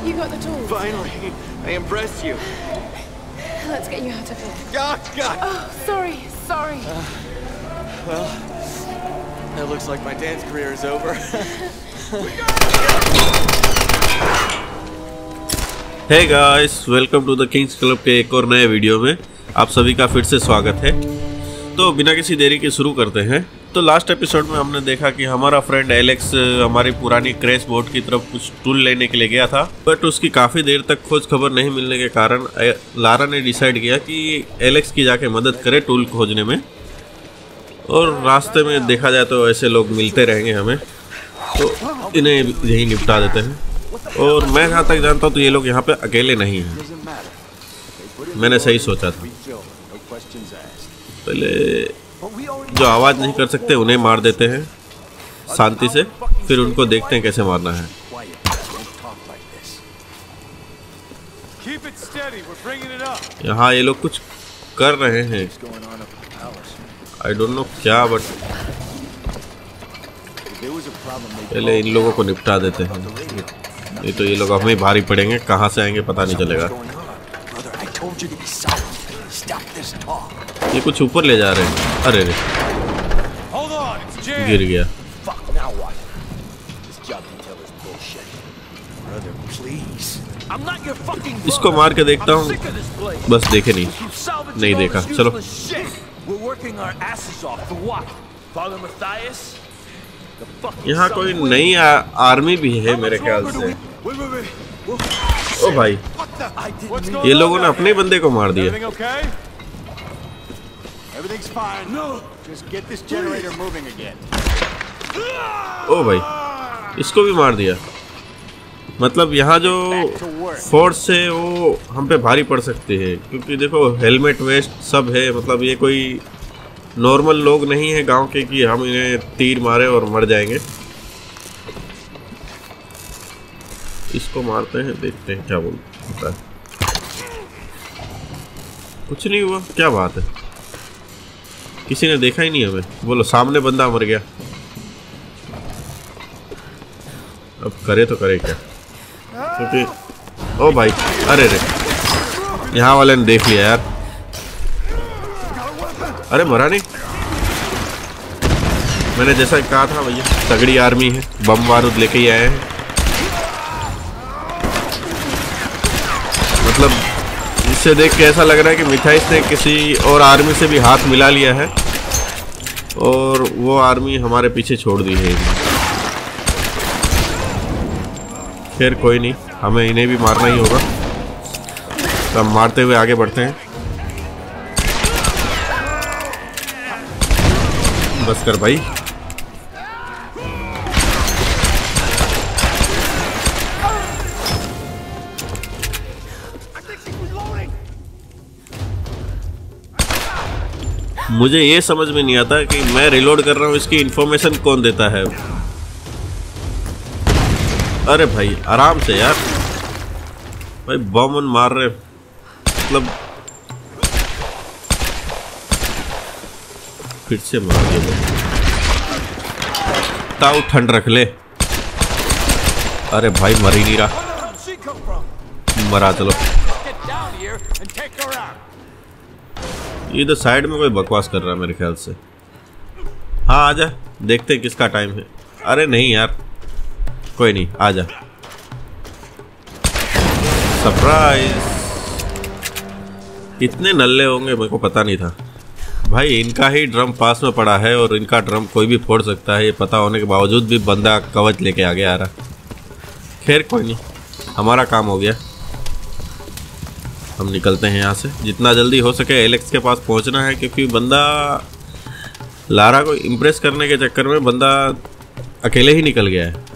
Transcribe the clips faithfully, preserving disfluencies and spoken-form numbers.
You got the tools. Finally, I impressed you. Let's get you out of here. God, God. Oh, sorry, sorry. Uh, well, it looks like my dance career is over. Hey guys, welcome to the Kings Club के एक और नए video में आप सभी का फिर से स्वागत है। तो बिना किसी देरी के शुरू करते हैं। तो लास्ट एपिसोड में हमने देखा कि हमारा फ्रेंड एलेक्स हमारी पुरानी क्रैश बोट की तरफ कुछ टूल लेने के लिए गया था, बट उसकी काफ़ी देर तक खोज खबर नहीं मिलने के कारण लारा ने डिसाइड किया कि एलेक्स की जाके मदद करे टूल खोजने में। और रास्ते में देखा जाए तो ऐसे लोग मिलते रहेंगे हमें, तो इन्हें यही निपटा देते हैं। और मैं जहाँ तक जानता हूँ तो ये लोग यहाँ पे अकेले नहीं हैं। मैंने सही सोचा था। पहले जो आवाज़ नहीं कर सकते उन्हें मार देते हैं शांति से, फिर उनको देखते हैं कैसे मारना है। यहाँ ये लोग कुछ कर रहे हैं, आई डोंट नो क्या, बट पहले इन लोगों को निपटा देते हैं, नहीं तो ये लोग हमें भारी पड़ेंगे। कहाँ से आएंगे पता नहीं चलेगा। ये कुछ ऊपर ले जा रहे हैं। अरे रे, गिर गया। इसको मार के देखता हूँ, बस देखे नहीं नहीं देखा। चलो यहाँ कोई नई आर्मी भी है मेरे ख्याल से। ओ भाई, ये लोगों ने अपने बंदे को मार दिया। ओ भाई, इसको भी मार दिया। मतलब यहाँ जो फोर्स है वो हम पे भारी पड़ सकती है, क्योंकि देखो हेलमेट वेस्ट सब है। मतलब ये कोई नॉर्मल लोग नहीं है गांव के कि हम इन्हें तीर मारे और मर जाएंगे। इसको मारते हैं, देखते हैं क्या बोलता है। कुछ नहीं हुआ, क्या बात है। किसी ने देखा ही नहीं हमें। बोलो सामने बंदा मर गया, अब करे तो करे क्या, क्योंकि ओ भाई, अरे रे, यहाँ वाले ने देख लिया यार। अरे मरा नहीं, मैंने जैसा कहा था भैया, तगड़ी आर्मी है, बम बारूद लेके ही आए हैं। मतलब इससे देख के ऐसा लग रहा है कि मिथाइस ने किसी और आर्मी से भी हाथ मिला लिया है और वो आर्मी हमारे पीछे छोड़ दी है। खैर कोई नहीं, हमें इन्हें भी मारना ही होगा, तो हम मारते हुए आगे बढ़ते हैं। बस कर भाई। मुझे ये समझ में नहीं आता कि मैं रिलोड कर रहा हूँ, इसकी इंफॉर्मेशन कौन देता है। अरे भाई आराम से यार, भाई बम मार रहे, मतलब फिर से मार दिया। ताऊ ठंड रख ले। अरे भाई मर ही नहीं रहा, मरा। चलो इधर साइड में कोई बकवास कर रहा है मेरे ख्याल से। हाँ आजा, देखते हैं किसका टाइम है। अरे नहीं यार, कोई नहीं, आजा। सरप्राइज। इतने नल्ले होंगे मेरे को पता नहीं था भाई। इनका ही ड्रम पास में पड़ा है और इनका ड्रम कोई भी फोड़ सकता है, ये पता होने के बावजूद भी बंदा कवच लेके आगे आ रहा। खैर कोई नहीं, हमारा काम हो गया। हम निकलते हैं यहाँ से, जितना जल्दी हो सके एलेक्स के पास पहुँचना है, क्योंकि बंदा लारा को इम्प्रेस करने के चक्कर में बंदा अकेले ही निकल गया है।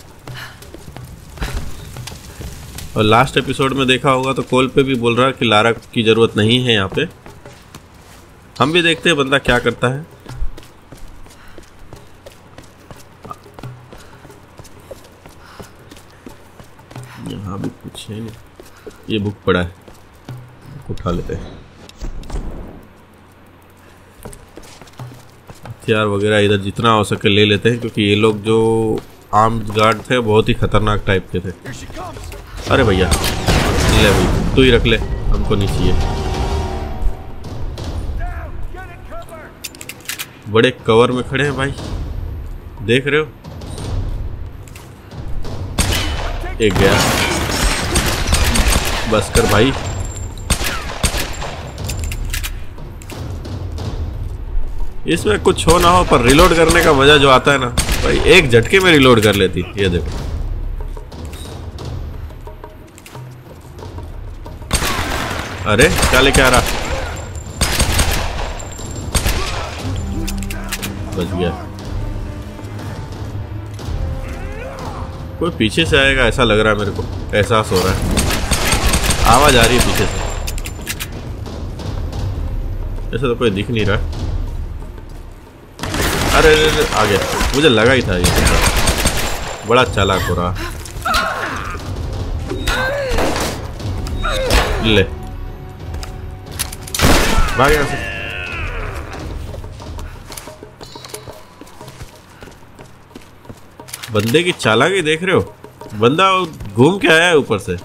और लास्ट एपिसोड में देखा होगा तो कॉल पे भी बोल रहा है कि लारा की ज़रूरत नहीं है यहाँ पे। हम भी देखते हैं बंदा क्या करता है। यहाँ भी कुछ है नहीं, ये बुक पड़ा है, उठा लेते हैं। हथियार वगैरह इधर जितना हो सके ले लेते हैं, क्योंकि ये लोग जो आर्म्ड गार्ड थे बहुत ही खतरनाक टाइप के थे। अरे भैया ले भाई, तू ही रख ले, हमको नहीं चाहिए। बड़े कवर में खड़े हैं भाई, देख रहे हो। एक गया, बस कर भाई। इसमें कुछ हो ना हो पर रिलोड करने का मजा जो आता है ना भाई, एक झटके में रिलोड कर लेती। ये देखो अरे क्या लेके आ रहा, बच गया। कोई पीछे से आएगा ऐसा लग रहा है मेरे को, एहसास हो रहा है, आवाज आ रही है पीछे से। ऐसा तो कोई दिख नहीं रहा। अरे अरे अरे आ गया, मुझे लगा ही था ये बड़ा चालाक हो रहा। ले भाग यहाँ से। बंदे की चालाकी देख रहे हो, बंदा घूम के आया है ऊपर से।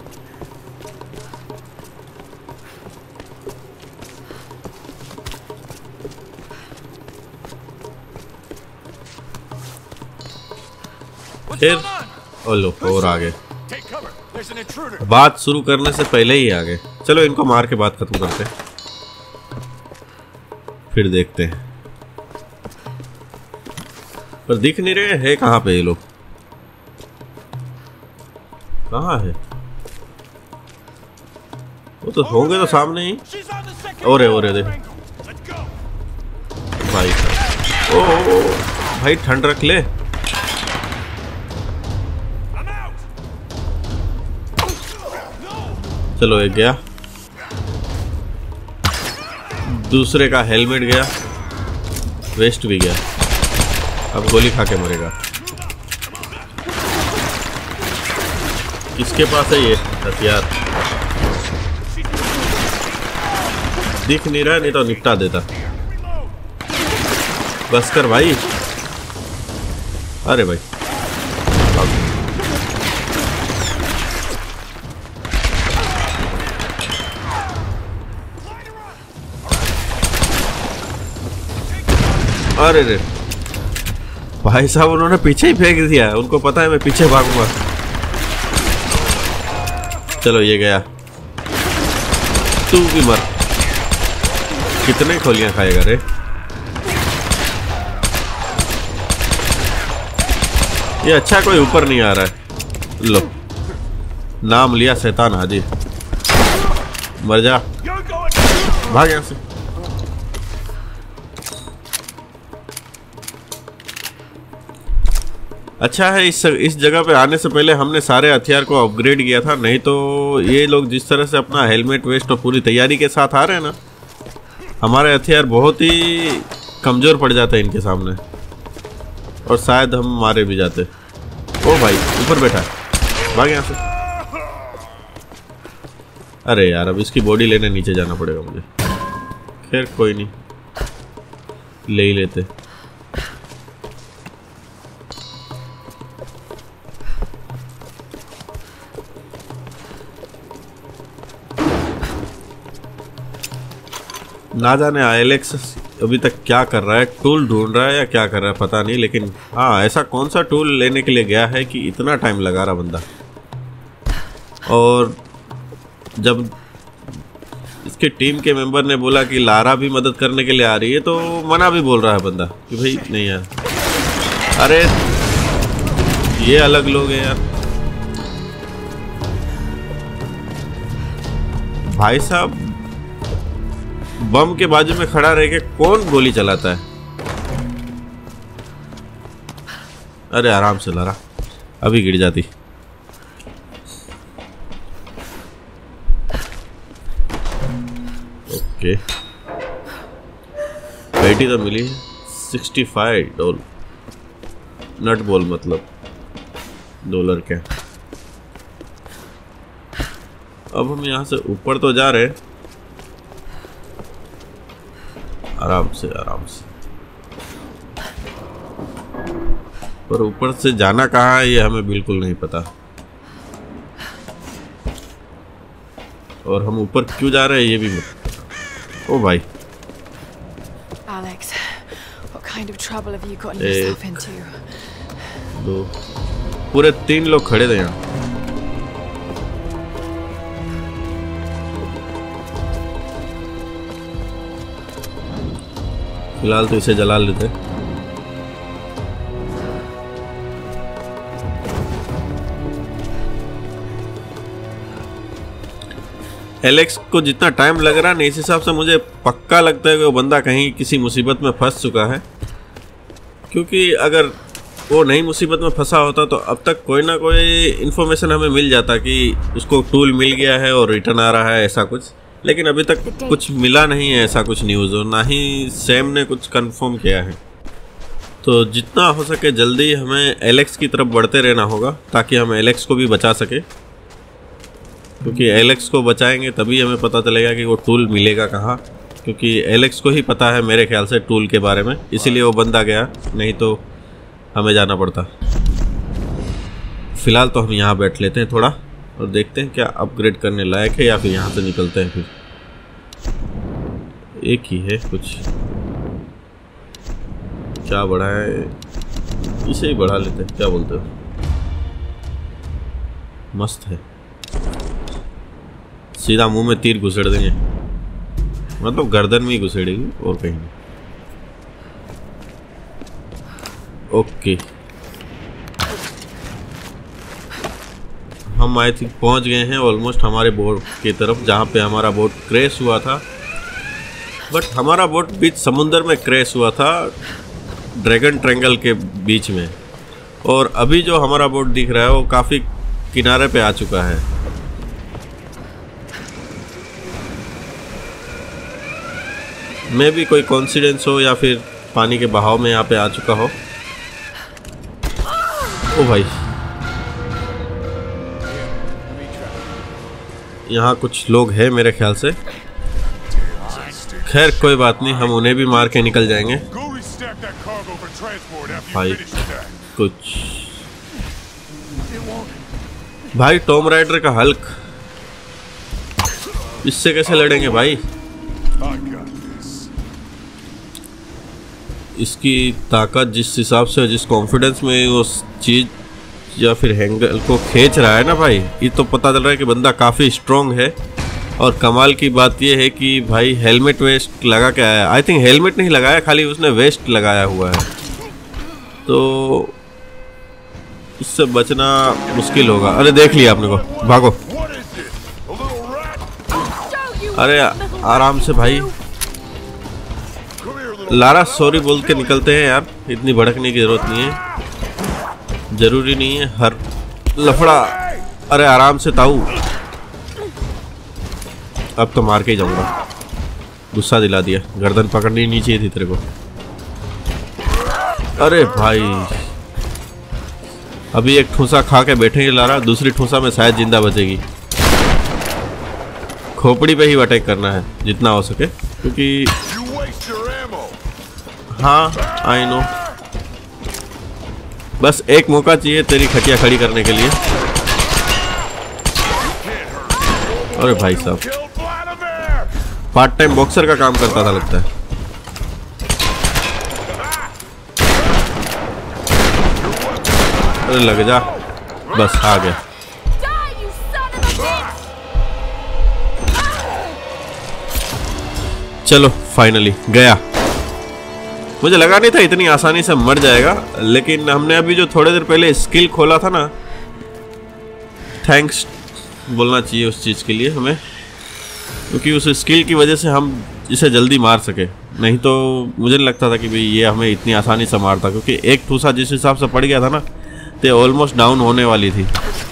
फिर ओलो और आ गए, बात शुरू करने से पहले ही आ गए। चलो इनको मार के बात खत्म करते हैं, फिर देखते हैं। पर दिख नहीं रहे है कहाँ पे ये लोग, कहाँ है वो? तो होंगे तो सामने ही। और है और है देख भाई। ओ, ओ, ओ भाई ठंड रख ले। चलो एक गया, दूसरे का हेलमेट गया, वेस्ट भी गया। अब गोली खा के मरेगा। किसके पास है ये हथियार? दिख नहीं रहा, नहीं तो निपटा देता। बस कर भाई। अरे भाई अरे रे भाई साहब, उन्होंने पीछे ही फेंक दिया। उनको पता है मैं पीछे भागूंगा। चलो ये गया, तू भी मर। कितने खोलियां खाएगा रे? ये अच्छा कोई ऊपर नहीं आ रहा है। लो नाम लिया शैतान हाजी, मर जा, भाग यहां से। अच्छा है इस इस जगह पे आने से पहले हमने सारे हथियार को अपग्रेड किया था, नहीं तो ये लोग जिस तरह से अपना हेलमेट वेस्ट और पूरी तैयारी के साथ आ रहे हैं ना, हमारे हथियार बहुत ही कमज़ोर पड़ जाते हैं इनके सामने, और शायद हम मारे भी जाते। ओ भाई ऊपर बैठा है, भाग यहाँ से। अरे यार अब इसकी बॉडी लेने नीचे जाना पड़ेगा मुझे। खैर कोई नहीं, ले ही लेते। ना जाने एलेक्स अभी तक क्या कर रहा है, टूल ढूंढ रहा है या क्या कर रहा है पता नहीं, लेकिन हाँ ऐसा कौन सा टूल लेने के लिए गया है कि इतना टाइम लगा रहा बंदा। और जब इसके टीम के मेंबर ने बोला कि लारा भी मदद करने के लिए आ रही है, तो मना भी बोल रहा है बंदा कि भाई नहीं यार। अरे ये अलग लोग हैं यार। भाई साहब बम के बाजू में खड़ा रह के कौन गोली चलाता है? अरे आराम से लारा, अभी गिर जाती। ओके पेटी तो मिली है, सिक्सटी फाइव डॉलर, नट बोल मतलब डॉलर क्या। अब हम यहाँ से ऊपर तो जा रहे, आराम से आराम से, पर ऊपर से जाना कहाँ है ये हमें बिल्कुल नहीं पता। और हम ऊपर क्यों जा रहे हैं ये भी मत। ओ भाई Alex, what kind of trouble have you gotten yourself into? दो, पूरे तीन लोग खड़े थे यहाँ। फिलहाल तो इसे जला लेते। एलेक्स को जितना टाइम लग रहा है ना, इस हिसाब से मुझे पक्का लगता है कि वो बंदा कहीं किसी मुसीबत में फंस चुका है, क्योंकि अगर वो नहीं मुसीबत में फंसा होता तो अब तक कोई ना कोई इन्फॉर्मेशन हमें मिल जाता कि उसको टूल मिल गया है और रिटर्न आ रहा है ऐसा कुछ। लेकिन अभी तक कुछ मिला नहीं है ऐसा कुछ न्यूज़, और ना ही सैम ने कुछ कंफर्म किया है। तो जितना हो सके जल्दी हमें एलेक्स की तरफ बढ़ते रहना होगा ताकि हम एलेक्स को भी बचा सके, क्योंकि एलेक्स को बचाएंगे तभी हमें पता चलेगा कि वो टूल मिलेगा कहाँ, क्योंकि एलेक्स को ही पता है मेरे ख्याल से टूल के बारे में, इसीलिए वो बंदा गया, नहीं तो हमें जाना पड़ता। फिलहाल तो हम यहाँ बैठ लेते हैं थोड़ा और देखते हैं क्या अपग्रेड करने लायक है या फिर यहाँ से निकलते हैं। फिर एक ही है कुछ, क्या बढ़ा है, इसे ही बढ़ा लेते हैं, क्या बोलते हो? मस्त है, सीधा मुंह में तीर घुसेड़ देंगे, मतलब गर्दन में ही घुसेड़ेगी और कहीं नहीं। ओके, हम आई थिंक पहुंच गए हैं ऑलमोस्ट हमारे बोट की तरफ, जहाँ पे हमारा बोट क्रैश हुआ था। बट हमारा बोट बीच समुंदर में क्रैश हुआ था, ड्रैगन ट्रायंगल के बीच में, और अभी जो हमारा बोट दिख रहा है वो काफ़ी किनारे पे आ चुका है। मे भी कोई कोइंसिडेंस हो या फिर पानी के बहाव में यहाँ पे आ चुका हो। ओ भाई, यहाँ कुछ लोग हैं मेरे ख्याल से। खैर कोई बात नहीं, हम उन्हें भी मार के निकल जाएंगे। भाई कुछ भाई टॉम राइडर का हल्क, इससे कैसे लड़ेंगे भाई? इसकी ताकत जिस हिसाब से, जिस कॉन्फिडेंस में वो चीज़ या फिर हैंगल को खींच रहा है ना भाई, ये तो पता चल रहा है कि बंदा काफ़ी स्ट्रॉन्ग है। और कमाल की बात ये है कि भाई हेलमेट वेस्ट लगा के आया। आई थिंक हेलमेट नहीं लगाया, खाली उसने वेस्ट लगाया हुआ है, तो इससे बचना मुश्किल होगा। अरे देख लिया आपने को, भागो। अरे आराम से भाई, लारा सॉरी बोल के निकलते हैं यार, इतनी भड़कने की जरूरत नहीं है, जरूरी नहीं है हर लफड़ा। अरे आराम से ताऊ, अब तो मार के ही जाऊंगा, गुस्सा दिला दिया, गर्दन पकड़नी नहीं चाहिए थी तेरे को। अरे भाई अभी एक ठूसा खा के बैठेंगे लारा, दूसरी ठूसा में शायद जिंदा बचेगी। खोपड़ी पे ही अटैक करना है जितना हो सके, क्योंकि हाँ आई नो, बस एक मौका चाहिए तेरी खटिया खड़ी करने के लिए। अरे भाई साहब, पार्ट टाइम बॉक्सर का काम करता था लगता है। अरे लग जा, बस आ गया। चलो फाइनली गया। मुझे लगा नहीं था इतनी आसानी से मर जाएगा, लेकिन हमने अभी जो थोड़ी देर पहले स्किल खोला था ना, थैंक्स बोलना चाहिए उस चीज़ के लिए हमें, क्योंकि उस स्किल की वजह से हम इसे जल्दी मार सके। नहीं तो मुझे नहीं लगता था कि भाई ये हमें इतनी आसानी से मारता, क्योंकि एक ठूसा जिस हिसाब से पड़ गया था ना, तो ऑलमोस्ट डाउन होने वाली थी।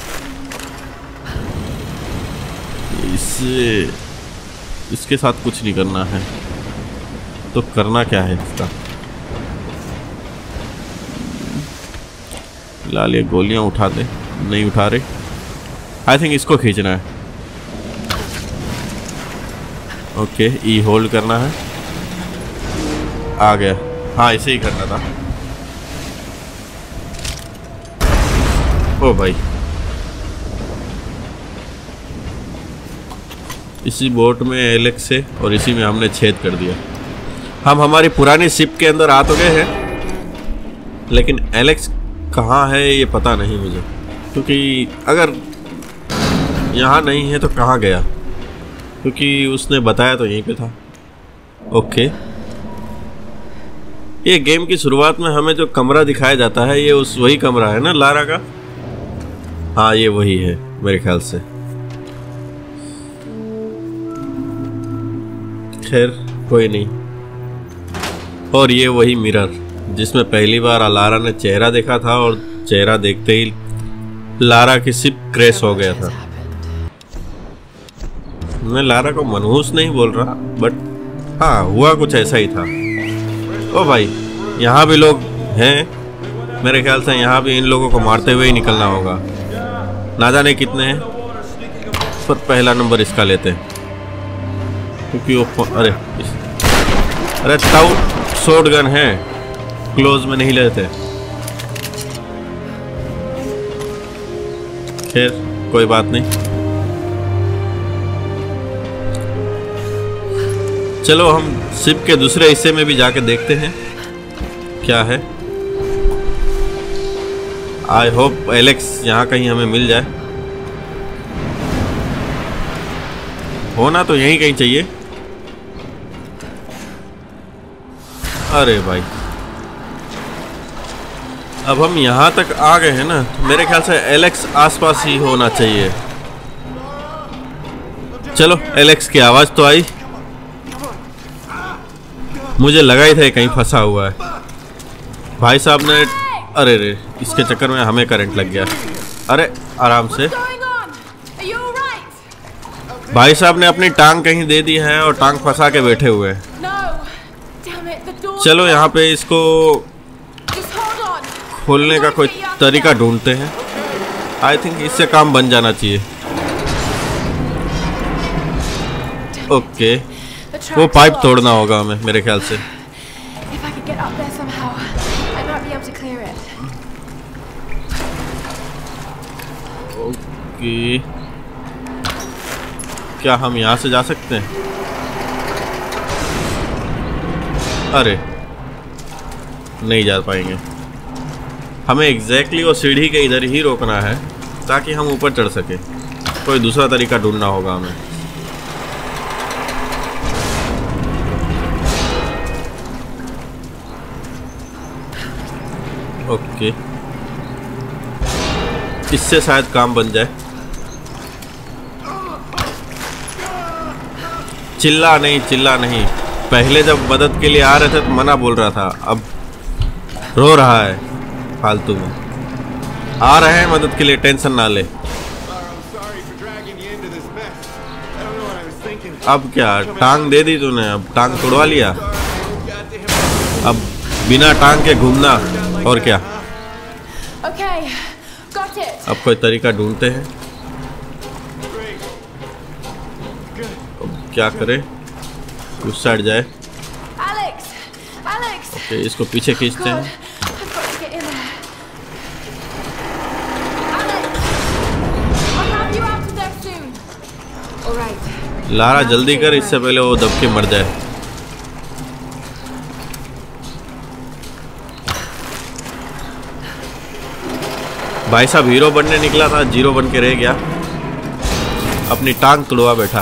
इससे इसके साथ कुछ नहीं करना है, तो करना क्या है इसका? फिलहाल ये गोलियां उठा दे, नहीं उठा रहे। आई थिंक इसको खींचना है। ओके, ई होल्ड करना है, आ गया। हाँ इसे ही करना था। ओ भाई इसी बोट में एलेक्स है और इसी में हमने छेद कर दिया। हम हमारी पुरानी शिप के अंदर आ तो गए हैं, लेकिन एलेक्स कहाँ है ये पता नहीं मुझे, क्योंकि अगर यहाँ नहीं है तो कहाँ गया, क्योंकि उसने बताया तो यहीं पे था। ओके, ये गेम की शुरुआत में हमें जो कमरा दिखाया जाता है ये उस वही कमरा है ना लारा का? हाँ ये वही है मेरे ख्याल से। खैर कोई नहीं। और ये वही मिरर जिसमें पहली बार लारा ने चेहरा देखा था और चेहरा देखते ही लारा की शिप क्रैश हो गया था। मैं लारा को मनहूस नहीं बोल रहा, बट हाँ हुआ कुछ ऐसा ही था। ओ भाई, यहाँ भी लोग हैं मेरे ख्याल से। यहाँ भी इन लोगों को मारते हुए ही निकलना होगा। ना जाने कितने हैं, पर पहला नंबर इसका लेते हैं, क्योंकि वो अरे इस, अरे ताऊ शॉर्ट गन है, क्लोज में नहीं लेते। खैर कोई बात नहीं, चलो हम शिप के दूसरे हिस्से में भी जाके देखते हैं क्या है। आई होप एलेक्स यहाँ कहीं हमें मिल जाए। होना तो यहीं कहीं चाहिए। अरे भाई, अब हम यहाँ तक आ गए हैं ना, तो मेरे ख्याल से एलेक्स आसपास ही होना चाहिए। चलो, एलेक्स की आवाज़ तो आई, मुझे लगा ही था कहीं फंसा हुआ है। भाई साहब ने, अरे रे, इसके चक्कर में हमें करंट लग गया। अरे आराम से। भाई साहब ने अपनी टांग कहीं दे दी है और टांग फंसा के बैठे हुए हैं। चलो यहाँ पे इसको खोलने का कोई तरीका ढूंढते हैं। आई थिंक इससे काम बन जाना चाहिए। ओके, वो पाइप तोड़ना होगा हमें मेरे ख्याल से। ओके, क्या हम यहाँ से जा सकते हैं? अरे नहीं जा पाएंगे। हमें एग्जैक्टली वो सीढ़ी के इधर ही रोकना है ताकि हम ऊपर चढ़ सके। कोई दूसरा तरीका ढूंढना होगा हमें। ओके, इससे शायद काम बन जाए। चिल्ला नहीं, चिल्ला नहीं। पहले जब मदद के लिए आ रहे थे तो मना बोल रहा था, अब रो रहा है फालतू में। आ रहे हैं मदद के लिए, टेंशन ना ले। अब क्या टांग दे दी तूने, अब टांग तोड़वा लिया। अब बिना टांग के घूमना, और क्या। अब कोई तरीका ढूंढते हैं। अब क्या करें, उस साइड जाए। ओके, इसको पीछे खींचते हैं। लारा जल्दी कर, इससे पहले वो दब के मर जाए। भाई साहब हीरो बनने निकला था, जीरो बन के रह गया। अपनी टांग तुड़वा बैठा।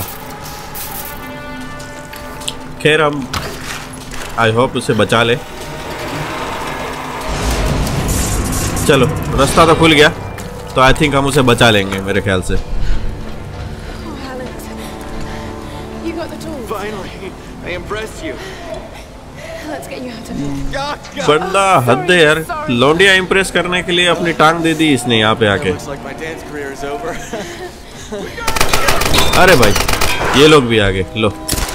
खैर हम आई होप उसे बचा ले। चलो, रास्ता तो खुल गया, तो आई थिंक हम उसे बचा लेंगे मेरे ख्याल से। बंदा हद है यार, लौंडिया इम्प्रेस करने के लिए अपनी टांग दे दी इसने यहाँ पे आके। अरे भाई, ये लोग भी आगे लो।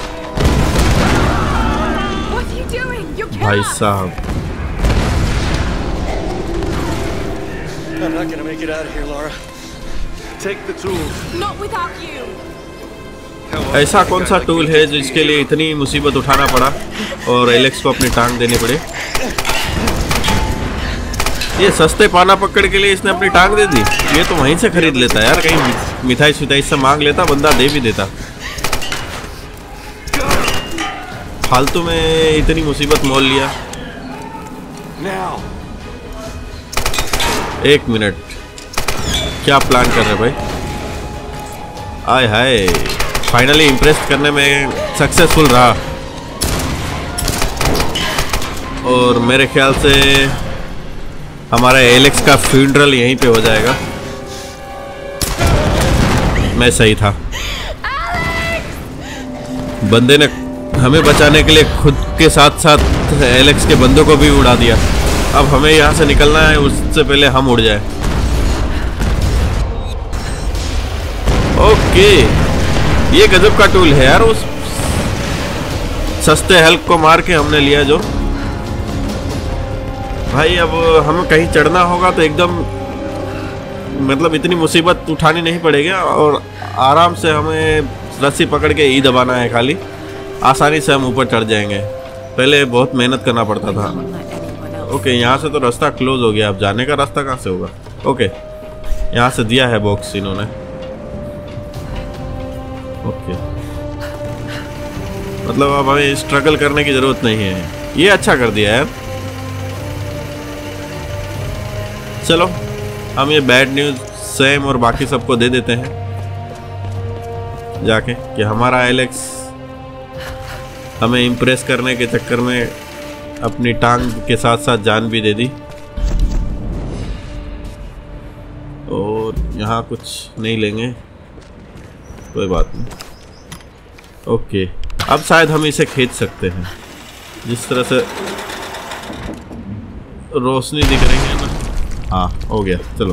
भाई साहब, ऐसा कौन सा टूल है जिसके लिए इतनी मुसीबत उठाना पड़ा और एलेक्स को अपनी टांग देनी पड़ी? ये सस्ते पाना पकड़ के लिए इसने अपनी टांग दे दी। ये तो वहीं से खरीद लेता यार, कहीं मिठाई शिठाई से मांग लेता, बंदा दे भी देता। फालतू में इतनी मुसीबत मोल लिया। एक मिनट, क्या प्लान कर रहे भाई? आय हाय, फाइनली इम्प्रेस करने में सक्सेसफुल रहा। और मेरे ख्याल से हमारा एलेक्स का फ्यूनरल यहीं पे हो जाएगा। मैं सही था, बंदे ने हमें बचाने के लिए खुद के साथ साथ एलेक्स के बंदों को भी उड़ा दिया। अब हमें यहाँ से निकलना है, उससे पहले हम उड़ जाए। ओके, ये गजब का टूल है यार। उस सस्ते हेल्प को मार के हमने लिया जो। भाई अब हमें कहीं चढ़ना होगा तो एकदम मतलब इतनी मुसीबत उठानी नहीं पड़ेगी और आराम से हमें रस्सी पकड़ के ई दबाना है खाली। आसानी से हम ऊपर चढ़ जाएंगे। पहले बहुत मेहनत करना पड़ता था। ओके, यहाँ से तो रास्ता क्लोज हो गया। अब जाने का रास्ता कहाँ से होगा? ओके, यहाँ से दिया है बॉक्स इन्होंने। ओके, मतलब अब हमें स्ट्रगल करने की जरूरत नहीं है। ये अच्छा कर दिया यार। चलो हम ये बैड न्यूज़ सैम और बाकी सबको दे देते हैं जाके कि हमारा एलेक्स हमें इम्प्रेस करने के चक्कर में अपनी टांग के साथ साथ जान भी दे दी। और यहाँ कुछ नहीं लेंगे, कोई बात नहीं। ओके, अब शायद हम इसे खींच सकते हैं। जिस तरह से रोशनी दिख रही है ना। हाँ, हो गया। चलो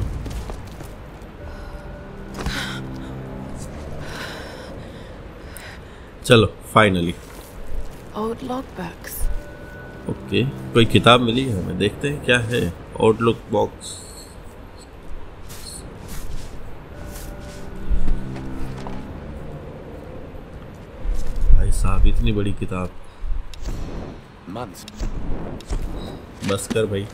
चलो फाइनली। Old logbooks. ओके, कोई किताब मिली है हमें, देखते हैं क्या है। Outlook box. भाई साहब, इतनी बड़ी किताब। बस कर भाई,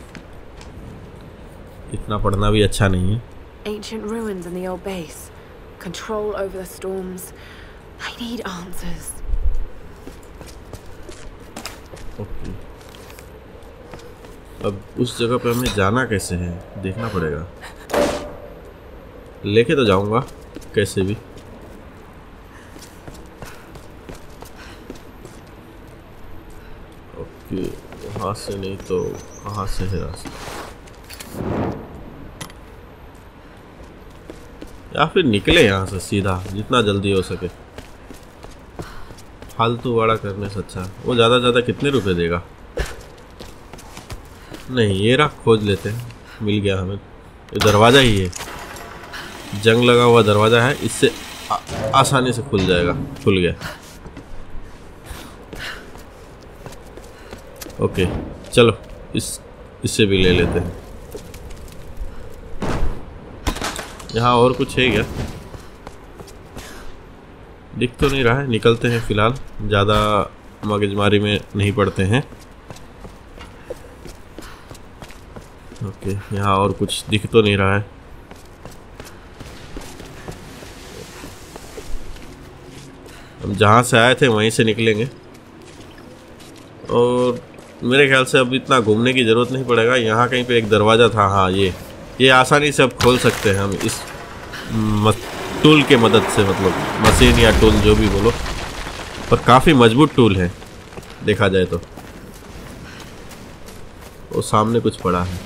इतना पढ़ना भी अच्छा नहीं है। Ancient ruins in the old base. Control over the storms. I need answers. Okay, अब उस जगह पे हमें जाना कैसे है देखना पड़ेगा। लेके तो जाऊंगा कैसे भी। ओके, वहाँ से नहीं तो कहाँ से है रास्ता? या फिर निकले यहाँ से सीधा जितना जल्दी हो सके। फालतू बड़ा करने से अच्छा। वो ज़्यादा ज़्यादा कितने रुपए देगा? नहीं, ये रहा, खोज लेते हैं। मिल गया हमें। ये दरवाज़ा ही है, जंग लगा हुआ दरवाज़ा है। इससे आ, आसानी से खुल जाएगा। खुल गया। ओके, चलो इस इससे भी ले लेते हैं। यहाँ और कुछ है क्या? दिख तो नहीं रहा है। निकलते हैं फिलहाल, ज़्यादा मगजमारी में नहीं पड़ते हैं। ओके, यहाँ और कुछ दिख तो नहीं रहा है। हम जहाँ से आए थे वहीं से निकलेंगे और मेरे ख्याल से अब इतना घूमने की ज़रूरत नहीं पड़ेगा। यहाँ कहीं पे एक दरवाज़ा था। हाँ, ये ये आसानी से अब खोल सकते हैं हम इस टूल के मदद से। मतलब मशीन या टूल जो भी बोलो, पर काफ़ी मजबूत टूल है देखा जाए तो। वो सामने कुछ पड़ा है।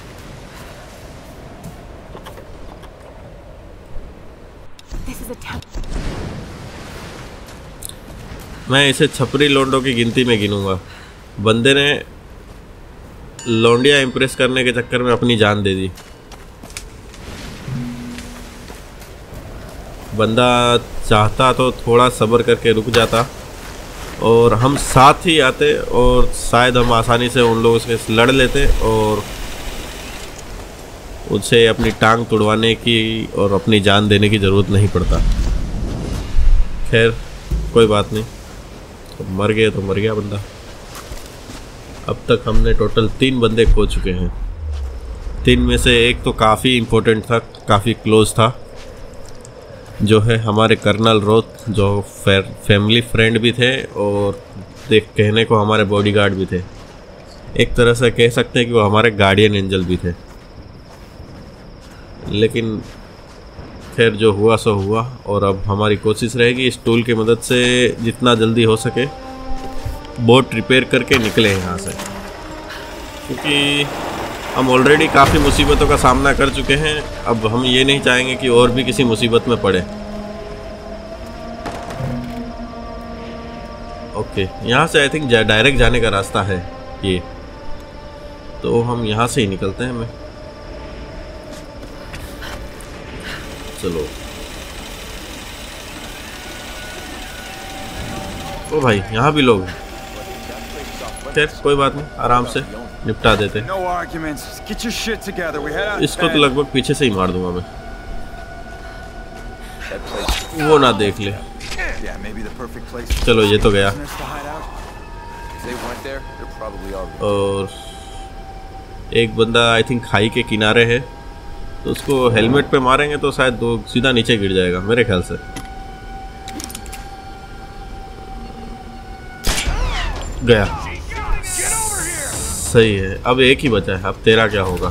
मैं इसे छपरी लोंडों की गिनती में गिनूंगा। बंदे ने लौंडिया इम्प्रेस करने के चक्कर में अपनी जान दे दी। बंदा चाहता तो थोड़ा सब्र करके रुक जाता और हम साथ ही आते और शायद हम आसानी से उन लोगों से लड़ लेते और उनसे अपनी टांग तुड़वाने की और अपनी जान देने की ज़रूरत नहीं पड़ता। खैर कोई बात नहीं, तो मर गए तो मर गया बंदा। अब तक हमने टोटल तीन बंदे खो चुके हैं। तीन में से एक तो काफ़ी इम्पोर्टेंट था, काफ़ी क्लोज था, जो है हमारे कर्नल रोथ, जो फैमिली फ्रेंड भी थे और देख कहने को हमारे बॉडीगार्ड भी थे, एक तरह से कह सकते हैं कि वो हमारे गार्डियन एंजल भी थे। लेकिन खैर जो हुआ सो हुआ, और अब हमारी कोशिश रहेगी इस टूल की मदद से जितना जल्दी हो सके बोट रिपेयर करके निकले यहाँ से, क्योंकि हम ऑलरेडी काफ़ी मुसीबतों का सामना कर चुके हैं। अब हम ये नहीं चाहेंगे कि और भी किसी मुसीबत में पड़े। ओके, यहाँ से आई थिंक जा, डायरेक्ट जाने का रास्ता है ये, तो हम यहाँ से ही निकलते हैं। मैं चलो, ओ भाई यहाँ भी लोग हैं। खैर कोई बात नहीं, आराम से निपटा देते। इसको तो लगभग पीछे से ही मार दूंगा मैं, वो ना देख ले। चलो ये तो गया। और एक बंदा आई थिंक खाई के किनारे है, तो उसको हेलमेट पे मारेंगे तो शायद वो सीधा नीचे गिर जाएगा मेरे ख्याल से। गया, सही है। अब एक ही बचा है, अब तेरा क्या होगा?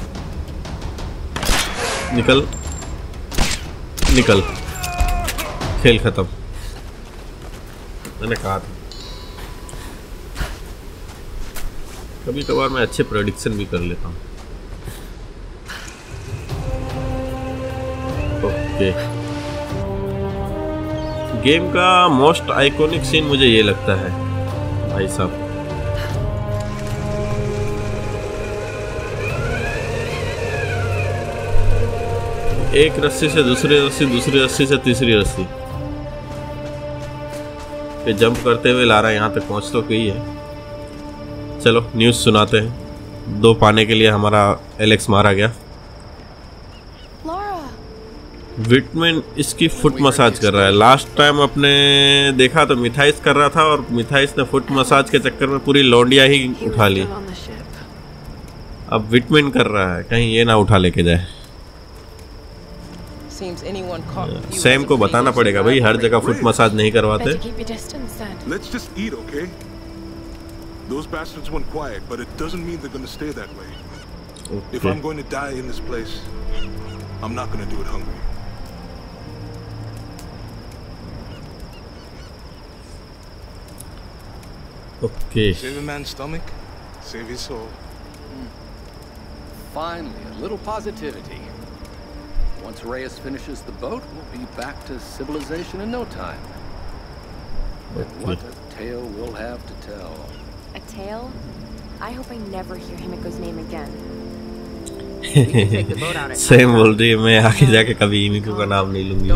निकल निकल, खेल खत्म। मैंने कहा था कभी कभार मैं अच्छे प्रेडिक्शन भी कर लेता हूँ। ओके, गेम का मोस्ट आइकॉनिक सीन मुझे ये लगता है भाई साहब। एक रस्सी से दूसरी रस्सी, दूसरी रस्सी से तीसरी रस्सी पे जंप करते हुए लारा यहाँ तक पहुँच तो गई है। चलो न्यूज़ सुनाते हैं। दो पाने के लिए हमारा एलेक्स मारा गया। विटमैन इसकी फुट मसाज कर रहा है। लास्ट टाइम अपने देखा तो मिथाइस कर रहा था, और मिथाइस ने फुट मसाज के चक्कर में पूरी लौंडिया ही उठा ली। अब विटमैन कर रहा है, कहीं ये ना उठा लेके जाए। सैम को बताना पड़ेगा भाई, हर जगह फुट मसाज नहीं करवाते। Those bastards went quiet, but it doesn't mean they're going to stay that way. Okay. If I'm going to die in this place, I'm not going to do it hungry. Okay. Save a man's stomach, save his soul. Mm. Finally, a little positivity. Once Reyes finishes the boat, we'll be back to civilization in no time. Okay. And what a tale we'll have to tell. A tale? I hope I never hear Himiko's name again. Same बोल रही है, मैं आगे जाके कभी हिमिको का नाम नहीं लूंगी।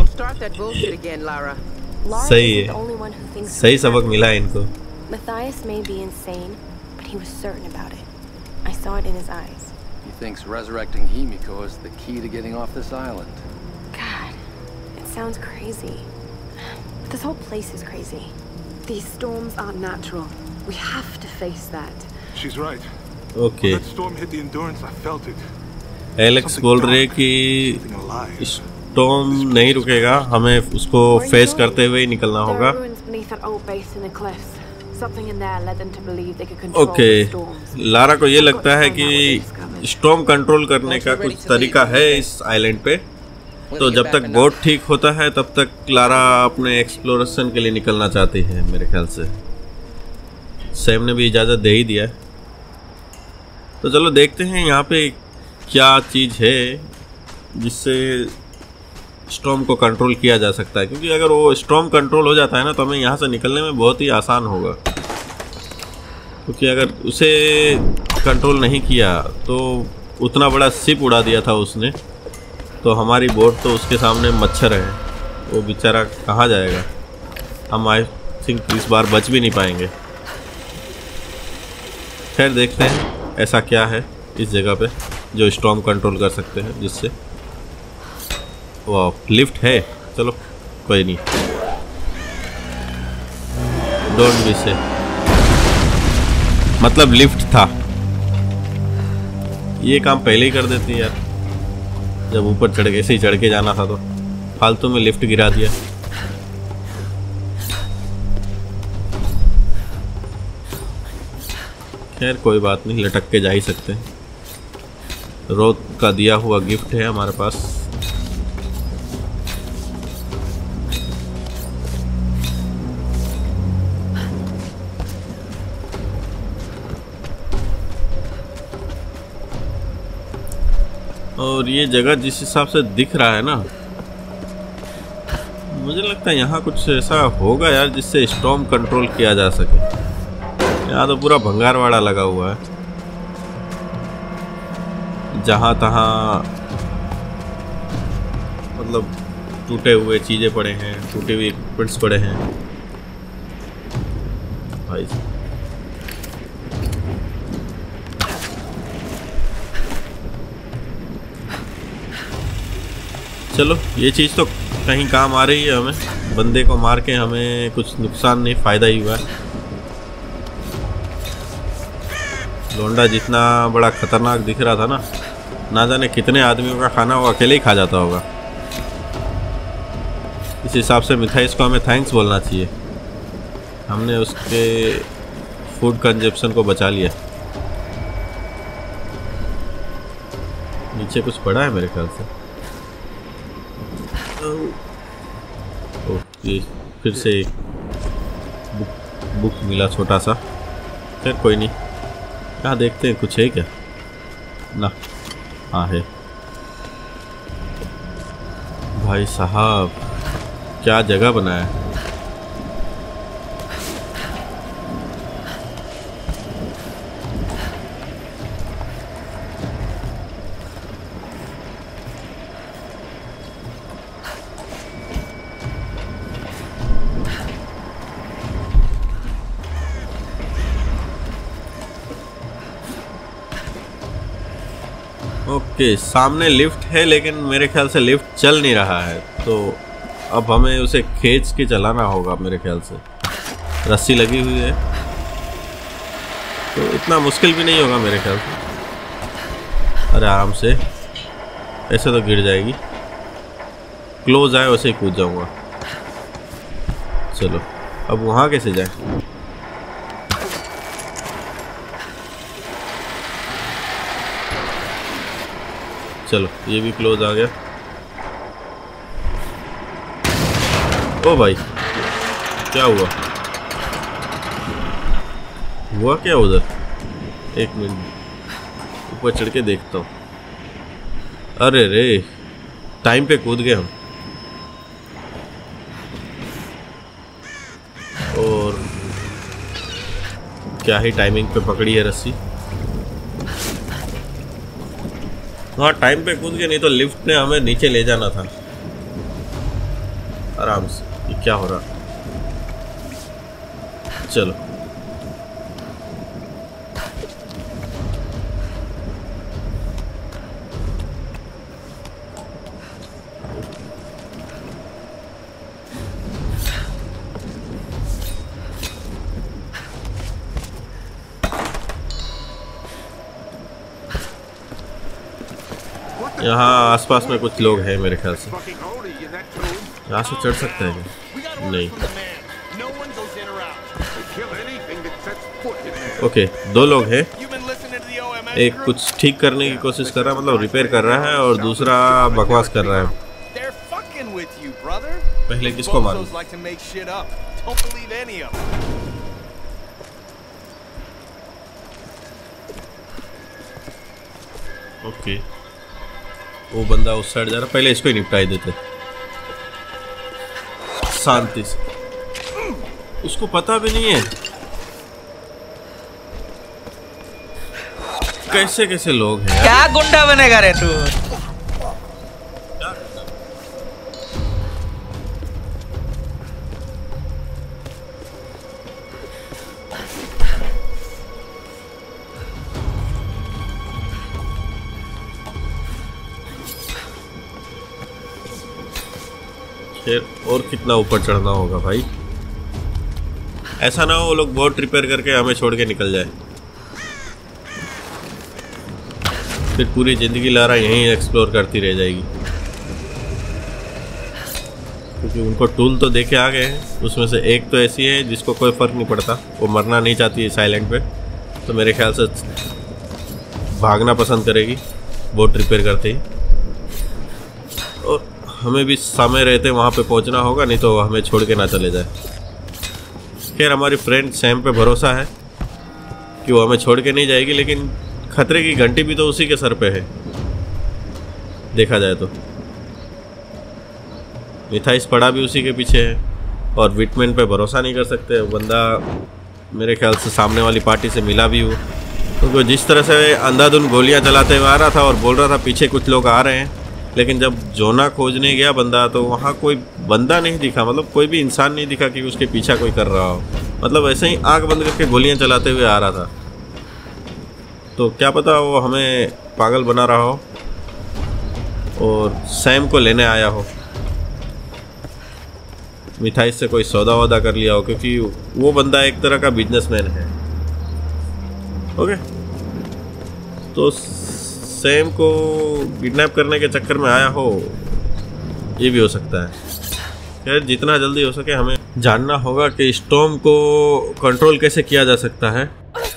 सही है, सही सबक मिला है इनको। Matthias may be insane, but he was certain about it. I saw it in his eyes. He thinks resurrecting Himiko is the key to getting off this island. God, it sounds crazy. But this whole place is crazy. These storms aren't natural. We have to face that. She's right. Okay. When that storm hit the Endurance, I felt it. Alex बोल रहे हैं कि storm नहीं रुकेगा, हमें उसको face करते हुए ही निकलना होगा। ओके, लारा को ये लगता है कि स्टॉर्म कंट्रोल करने का कुछ तरीका है इस आइलैंड पे, तो जब तक बोट ठीक होता है तब तक लारा अपने एक्सप्लोरेशन के लिए निकलना चाहती है मेरे ख्याल से। सैम ने भी इजाज़त दे ही दिया, तो चलो देखते हैं यहाँ पे क्या चीज़ है जिससे स्टॉर्म को कंट्रोल किया जा सकता है। क्योंकि अगर वो स्टॉर्म कंट्रोल हो जाता है ना, तो हमें यहाँ से निकलने में बहुत ही आसान होगा। क्योंकि अगर उसे कंट्रोल नहीं किया तो उतना बड़ा शिप उड़ा दिया था उसने, तो हमारी बोट तो उसके सामने मच्छर है, वो बेचारा कहाँ जाएगा। हम आई थिंक इस बार बच भी नहीं पाएंगे। खैर देखते हैं ऐसा क्या है इस जगह पे जो स्टॉर्म कंट्रोल कर सकते हैं, जिससे वाह लिफ्ट है। चलो कोई नहीं, डोंट बी से, मतलब लिफ्ट था। ये काम पहले ही कर देती यार, जब ऊपर चढ़ के ऐसे ही चढ़ के जाना था तो फालतू में लिफ्ट गिरा दिया। खैर कोई बात नहीं, लटक के जा ही सकते हैं। रोज का दिया हुआ गिफ्ट है हमारे पास। और ये जगह जिस हिसाब से दिख रहा है ना, मुझे लगता है यहाँ कुछ ऐसा होगा यार जिससे स्टॉर्म कंट्रोल किया जा सके। यहाँ तो पूरा भंगारवाड़ा लगा हुआ है, जहाँ तहाँ मतलब टूटे हुए चीजें पड़े हैं, टूटे हुए इक्विपमेंट्स पड़े हैं भाई। चलो ये चीज़ तो कहीं काम आ रही है हमें। बंदे को मार के हमें कुछ नुकसान नहीं, फ़ायदा ही हुआ है। लोंडा जितना बड़ा खतरनाक दिख रहा था ना, ना जाने कितने आदमियों का खाना वो अकेले ही खा जाता होगा। इस हिसाब से मिथाइस को हमें थैंक्स बोलना चाहिए, हमने उसके फूड कंजप्शन को बचा लिया। नीचे कुछ पड़ा है मेरे ख्याल से। ओके, फिर से एक बुक, बुक मिला छोटा सा। खैर कोई नहीं, यहाँ देखते हैं कुछ है क्या ना। हाँ है भाई साहब, क्या जगह बनाया है। ओके, सामने लिफ्ट है लेकिन मेरे ख्याल से लिफ्ट चल नहीं रहा है, तो अब हमें उसे खींच के चलाना होगा मेरे ख्याल से। रस्सी लगी हुई है तो इतना मुश्किल भी नहीं होगा मेरे ख्याल से। अरे आराम से, ऐसे तो गिर जाएगी। क्लोज आए वैसे ही कूद जाऊंगा। चलो अब वहाँ कैसे जाए। चलो ये भी क्लोज आ गया। ओ भाई क्या हुआ हुआ क्या उधर? एक मिनट ऊपर चढ़ के देखता हूँ। अरे रे, टाइम पे कूद गए हम। और क्या ही टाइमिंग पे पकड़ी है रस्सी। हाँ टाइम पे कूद गए, नहीं तो लिफ्ट ने हमें नीचे ले जाना था आराम से। ये क्या हो रहा? चलो यहाँ आसपास में कुछ लोग हैं मेरे ख्याल से। यहाँ से चढ़ सकते हैं क्या? नहीं। ओके, दो लोग हैं। एक कुछ ठीक करने की कोशिश कर रहा है, मतलब रिपेयर कर रहा है, और दूसरा बकवास कर रहा है। पहले किसको मारूं? ओके, वो बंदा उस साइड जा रहा, पहले इसको ही निपटाई देते शांति से। उसको पता भी नहीं है कैसे कैसे लोग हैं। क्या गुंडा बनेगा रे तू? और कितना ऊपर चढ़ना होगा भाई। ऐसा ना हो वो लोग बोट रिपेयर करके हमें छोड़ के निकल जाए, फिर पूरी जिंदगी लारा यहीं एक्सप्लोर करती रह जाएगी। क्योंकि उनको टूल तो देके आ गए हैं, उसमें से एक तो ऐसी है जिसको कोई फर्क नहीं पड़ता, वो मरना नहीं चाहती है साइलेंट पे, तो मेरे ख्याल से भागना पसंद करेगी बोट रिपेयर करते ही, और हमें भी समय रहते वहाँ पे पहुँचना होगा, नहीं तो हमें छोड़ के ना चले जाए। खैर हमारी फ्रेंड सैम पे भरोसा है कि वो हमें छोड़ के नहीं जाएगी, लेकिन खतरे की घंटी भी तो उसी के सर पे है देखा जाए तो। मिथाइस पड़ा भी उसी के पीछे है, और विटमैन पे भरोसा नहीं कर सकते। बंदा मेरे ख्याल से सामने वाली पार्टी से मिला भी हो, क्योंकि तो जिस तरह से अंधाधुंध गोलियां चलाते हुए आ रहा था और बोल रहा था पीछे कुछ लोग आ रहे हैं, लेकिन जब जोना खोजने गया बंदा तो वहाँ कोई बंदा नहीं दिखा, मतलब कोई भी इंसान नहीं दिखा कि उसके पीछा कोई कर रहा हो। मतलब ऐसे ही आंख बंद करके गोलियां चलाते हुए आ रहा था। तो क्या पता वो हमें पागल बना रहा हो और सैम को लेने आया हो, मिथाइस से कोई सौदा वौदा कर लिया हो, क्योंकि वो बंदा एक तरह का बिजनेसमैन है। ओके, तो सैम को किडनैप करने के चक्कर में आया हो, ये भी हो सकता है। खैर जितना जल्दी हो सके हमें जानना होगा कि स्टॉर्म को कंट्रोल कैसे किया जा सकता है।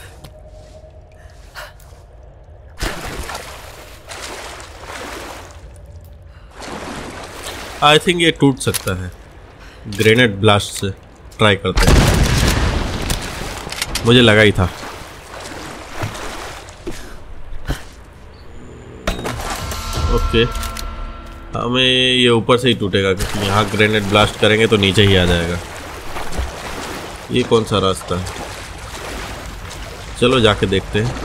आई थिंक ये टूट सकता है, ग्रेनेड ब्लास्ट से ट्राई करते हैं। मुझे लगा ही था। ओके, हमें ये ऊपर से ही टूटेगा, क्योंकि यहाँ ग्रेनेड ब्लास्ट करेंगे तो नीचे ही आ जाएगा। ये कौन सा रास्ता है? चलो जाके देखते हैं।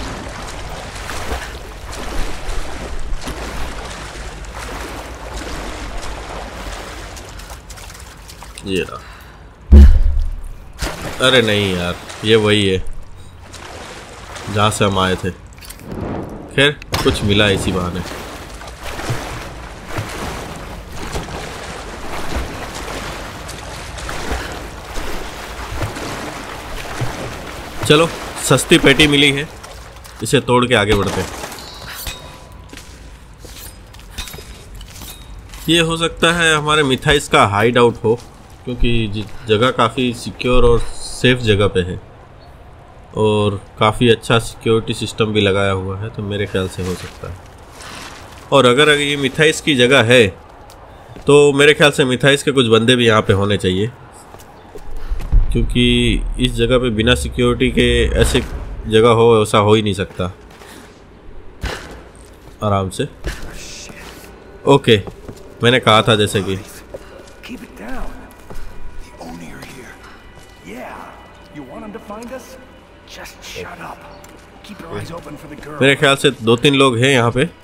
ये रहा। अरे नहीं यार, ये वही है जहाँ से हम आए थे। खैर कुछ मिला इसी बहाने। चलो, सस्ती पेटी मिली है, इसे तोड़ के आगे बढ़ते हैं। ये हो सकता है हमारे मिथाइस का हाइड आउट हो, क्योंकि जगह काफ़ी सिक्योर और सेफ जगह पे है, और काफ़ी अच्छा सिक्योरिटी सिस्टम भी लगाया हुआ है, तो मेरे ख्याल से हो सकता है। और अगर अगर ये मिथाइस की जगह है तो मेरे ख्याल से मिथाइस के कुछ बंदे भी यहाँ पे होने चाहिए, क्योंकि इस जगह पे बिना सिक्योरिटी के ऐसे जगह हो, ऐसा हो ही नहीं सकता आराम से। ओके, मैंने कहा था जैसे कि मेरे ख्याल से दो तीन लोग हैं यहाँ पे।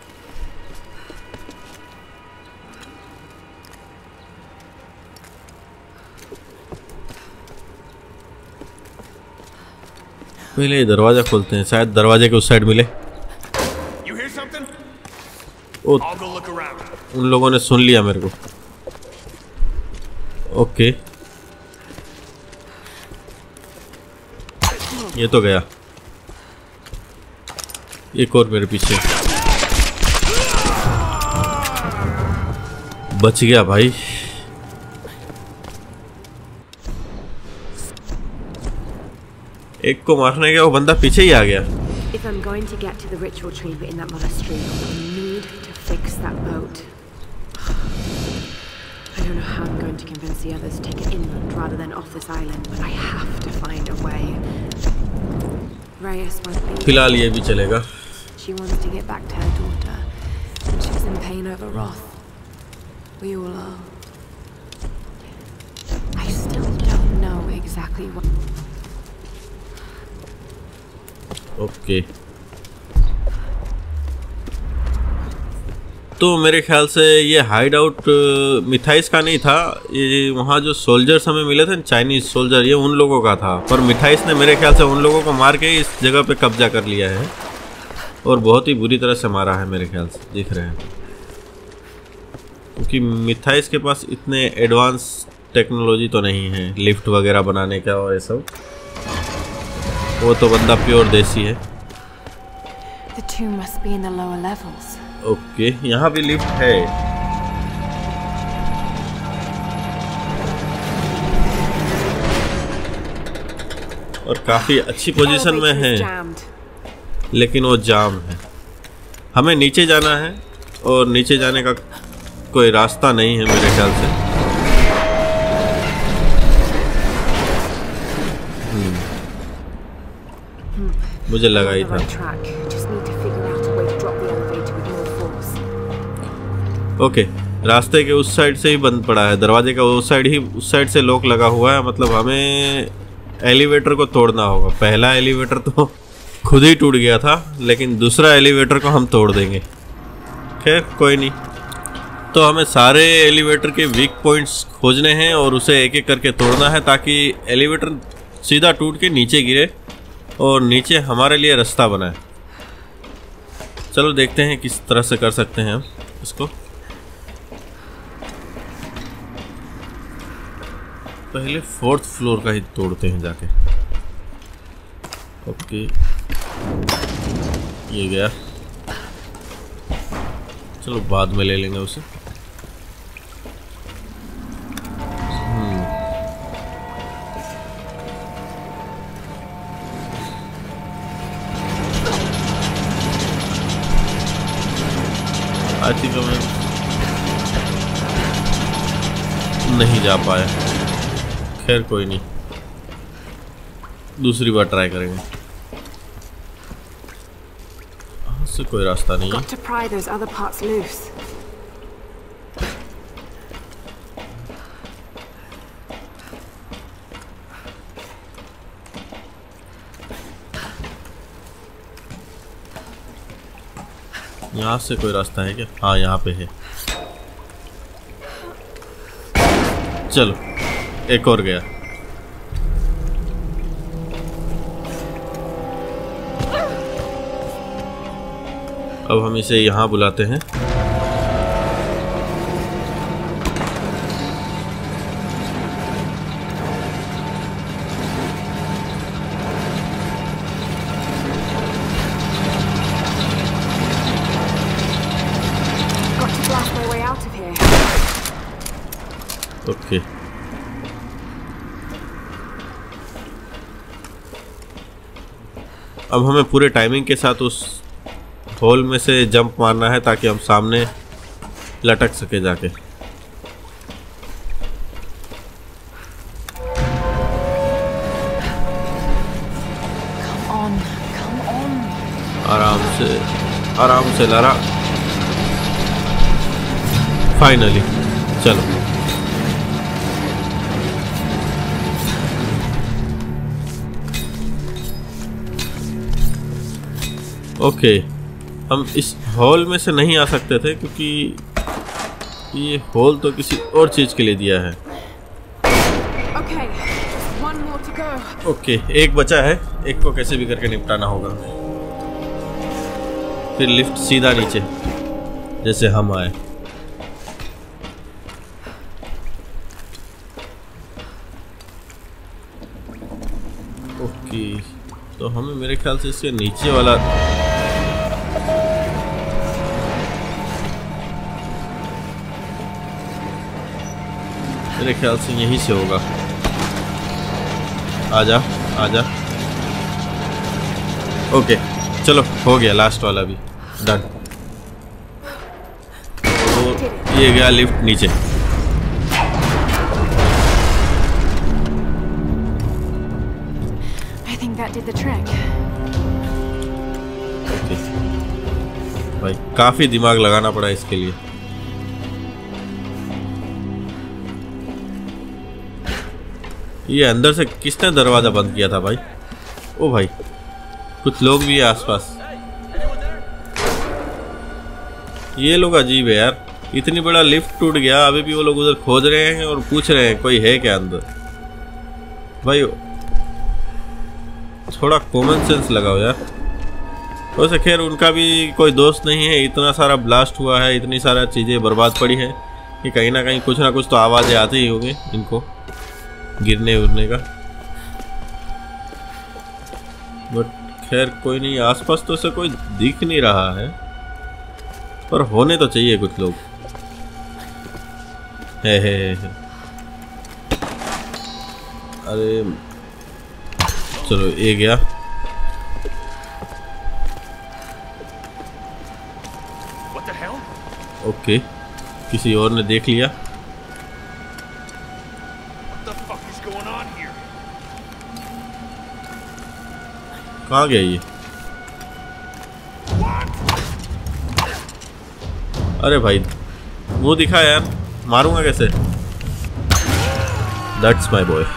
पहले ये दरवाजा खोलते हैं, शायद दरवाजे के उस साइड मिले। ओ, उन लोगों ने सुन लिया मेरे को। ओके, ये तो गया। एक और मेरे पीछे। बच गया भाई। एक को मारने गया, वो बंदा पीछे ही आ गया। If I'm going to get to the ritual chamber in that monastery, I need to fix that boat. I don't know how I'm going to convince the others to take it inland rather than off this island, but I have to find a way. Reyes won't be. फिलहाल ये भी चलेगा। She wants to get back to her daughter, and she's in pain over Roth. We all are. I still don't know exactly what. Okay, तो मेरे ख्याल से ये hide out मिथाइस का नहीं था। ये वहाँ जो सोल्जर्स हमें मिले थे, चाइनीज सोल्जर, ये उन लोगों का था। पर मिथाइस ने मेरे ख्याल से उन लोगों को मार के इस जगह पे कब्जा कर लिया है, और बहुत ही बुरी तरह से मारा है मेरे ख्याल से, दिख रहे हैं। क्योंकि मिथाइस के पास इतने एडवांस टेक्नोलॉजी तो नहीं है लिफ्ट वगैरह बनाने का और ये सब। वो तो बंदा प्योर देसी है। The tomb must be in the lower levels. Okay, यहाँ भी लिफ्ट है। और काफ़ी अच्छी पोजीशन में है, लेकिन वो जाम है। हमें नीचे जाना है और नीचे जाने का कोई रास्ता नहीं है मेरे ख्याल से। मुझे लगा ही था। ओके, रास्ते के उस साइड से ही बंद पड़ा है, दरवाजे का उस साइड ही उस साइड से लॉक लगा हुआ है। मतलब हमें एलिवेटर को तोड़ना होगा। पहला एलिवेटर तो खुद ही टूट गया था, लेकिन दूसरा एलिवेटर को हम तोड़ देंगे। खैर कोई नहीं। तो हमें सारे एलिवेटर के वीक पॉइंट्स खोजने हैं और उसे एक एक करके तोड़ना है, ताकि एलिवेटर सीधा टूट के नीचे गिरे और नीचे हमारे लिए रास्ता बनाए। चलो देखते हैं किस तरह से कर सकते हैं हम इसको। पहले फोर्थ फ्लोर का ही तोड़ते हैं जाके। ओके, ये गया। चलो बाद में ले लेंगे उसे। हम्म आई थिंक हमें नहीं जा पाया। खैर कोई नहीं, दूसरी बार ट्राई करेंगे। यहाँ से कोई रास्ता नहीं है। यहाँ से कोई रास्ता है क्या? हाँ, यहाँ पे है। चलो एक और गया। अब हम इसे यहाँ बुलाते हैं। ओके, अब हमें पूरे टाइमिंग के साथ उस होल में से जंप मारना है, ताकि हम सामने लटक सके जाके। आराम से आराम से लारा। फाइनली चलो। ओके, हम इस हॉल में से नहीं आ सकते थे, क्योंकि ये हॉल तो किसी और चीज के लिए दिया है। ओके, एक बचा है, एक को कैसे भी करके निपटाना होगा। फिर लिफ्ट सीधा नीचे, जैसे हम आए। ओके, तो हमें मेरे ख्याल से इसके नीचे वाला मेरे ख्याल से यहीं से होगा। आजा आजा। ओके चलो, हो गया लास्ट वाला भी डन। तो ये गया लिफ्ट नीचे। I think that did the trick. okay. भाई काफी दिमाग लगाना पड़ा इसके लिए। ये अंदर से किसने दरवाजा बंद किया था भाई? ओ भाई, कुछ लोग भी है आसपास। ये लोग अजीब है यार, इतनी बड़ा लिफ्ट टूट गया, अभी भी वो लोग उधर खोज रहे हैं और पूछ रहे हैं कोई है क्या अंदर। भाई थोड़ा कॉमन सेंस लगाओ यार। वैसे खैर उनका भी कोई दोस्त नहीं है, इतना सारा ब्लास्ट हुआ है, इतनी सारा चीज़ें बर्बाद पड़ी है कि कहीं ना कहीं कुछ ना कुछ तो आवाज़ें आती ही होंगी इनको गिरने उड़ने का। बट खैर कोई नहीं, आसपास तो से कोई दिख नहीं रहा है, पर होने तो चाहिए कुछ लोग। है है, है। अरे चलो ये गया। ओके, किसी और ने देख लिया। कहाँ गया ये? अरे भाई वो दिखा यार, मारूंगा कैसे? That's my boy.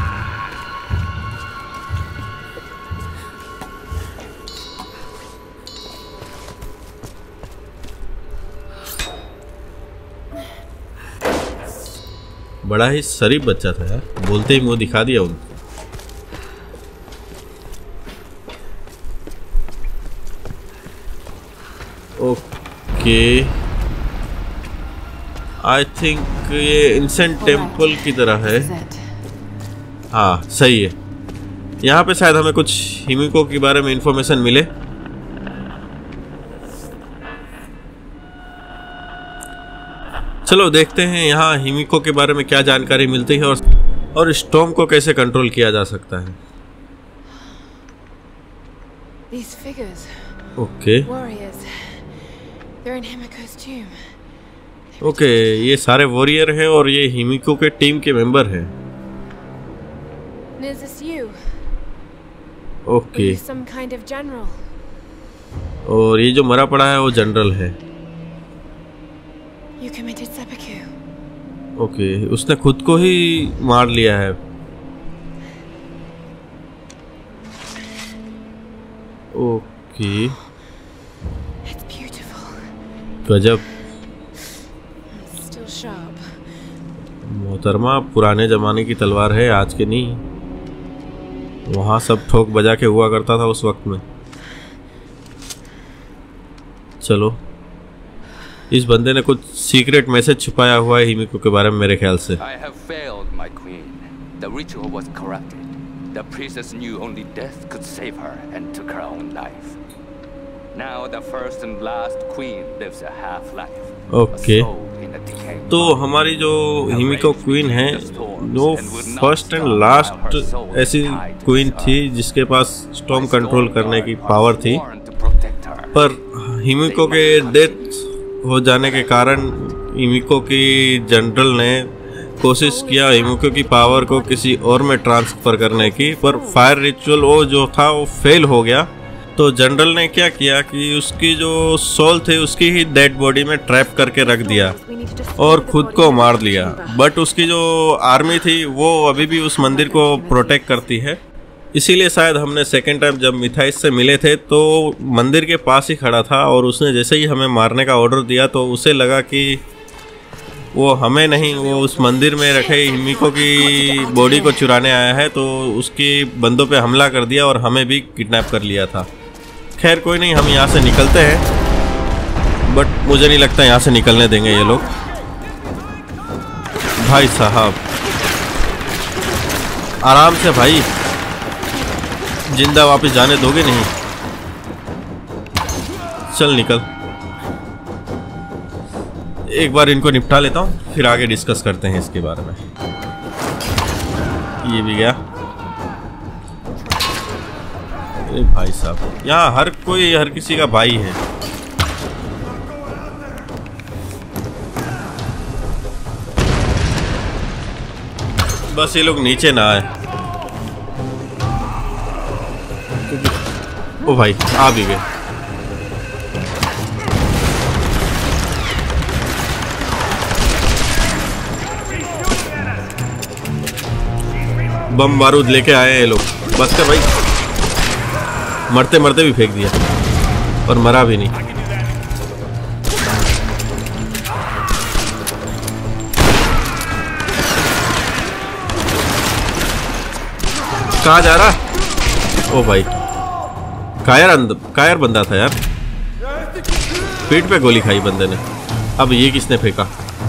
बड़ा ही शरीफ बच्चा था यार, बोलते ही मुंह दिखा दिया उनको। ओके, आई थिंक ये इंसेंट टेम्पल की तरह है। हाँ सही है, यहाँ पे शायद हमें कुछ हिमिको के बारे में इंफॉर्मेशन मिले। चलो देखते हैं यहाँ हिमिको के बारे में क्या जानकारी मिलती है और और स्टॉर्म को कैसे कंट्रोल किया जा सकता है। ओके ओके, ये सारे वॉरियर हैं और ये हिमिको के टीम के मेंबर हैं। ओके, और ये जो मरा पड़ा है वो जनरल है। ओके, उसने खुद को ही मार लिया है। ओके, गजब। मोहतरमा पुराने जमाने की तलवार है, आज के नहीं। वहाँ सब ठोक बजा के हुआ करता था उस वक्त में। चलो, इस बंदे ने कुछ सीक्रेट मैसेज छुपाया हुआ है हिमिको के बारे में मेरे ख्याल से। I have failed, my queen. The ritual was corrupted. The priestess knew only death could save her and took her own life. Now the first and last queen lives a half life. Okay, तो हमारी जो Himiko queen है वो first and last ऐसी queen थी जिसके पास storm control करने की पावर थी, पर हिमिको के डेथ हो जाने के कारण हिमिको की जनरल ने कोशिश किया हिमिको की पावर को किसी और में ट्रांसफर करने की, पर फायर रिचुअल वो जो था वो फेल हो गया। तो जनरल ने क्या किया कि उसकी जो सोल थे उसकी ही डेड बॉडी में ट्रैप करके रख दिया और खुद को मार लिया। बट उसकी जो आर्मी थी वो अभी भी उस मंदिर को प्रोटेक्ट करती है। इसीलिए शायद हमने सेकेंड टाइम जब मिथाइस से मिले थे तो मंदिर के पास ही खड़ा था और उसने जैसे ही हमें मारने का ऑर्डर दिया तो उसे लगा कि वो हमें नहीं, वो उस मंदिर में रखे हिमिको की बॉडी को चुराने आया है, तो उसकी बंदों पे हमला कर दिया और हमें भी किडनैप कर लिया था। खैर कोई नहीं, हम यहाँ से निकलते हैं, बट मुझे नहीं लगता यहाँ से निकलने देंगे ये लोग। भाई साहब आराम से भाई, जिंदा वापस जाने दोगे नहीं? चल निकल, एक बार इनको निपटा लेता हूँ फिर आगे डिस्कस करते हैं इसके बारे में। ये भी गया। अरे भाई साहब, यहाँ हर कोई हर किसी का भाई है। बस ये लोग नीचे ना आए। ओ भाई आ भी गए। बम बारूद लेके आए हैं ये लोग। बस कर भाई, मरते मरते भी फेंक दिया और मरा भी नहीं। कहाँ जा रहा? ओ भाई कायर अंदर, कायर बंदा था यार। पीठ पे गोली खाई बंदे ने। अब ये किसने फेंका?